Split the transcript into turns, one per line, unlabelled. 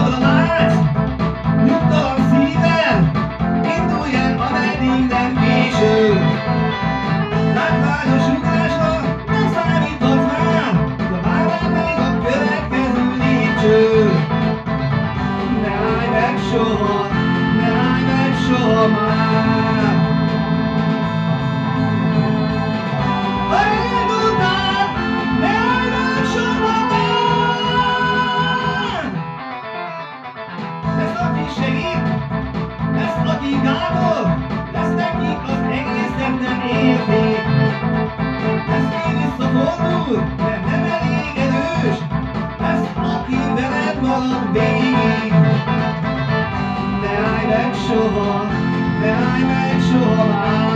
magadra látsz, nyugtalan szívvel, indulj el, ameddig nem késő. Látványos ugrásra nem számíthatsz már, de várjál még a következő lépcső. Ne állj meg soha, ne állj meg soha már. Ha elindultál, ne állj meg soha már. Lesz, aki segít, lesz, aki gátol, lesz nekik az egészet nem érték. Lesz, ki visszafordul, de nem elég erős, lesz, aki veled marad végig. Ne állj meg soha, ne állj meg soha már.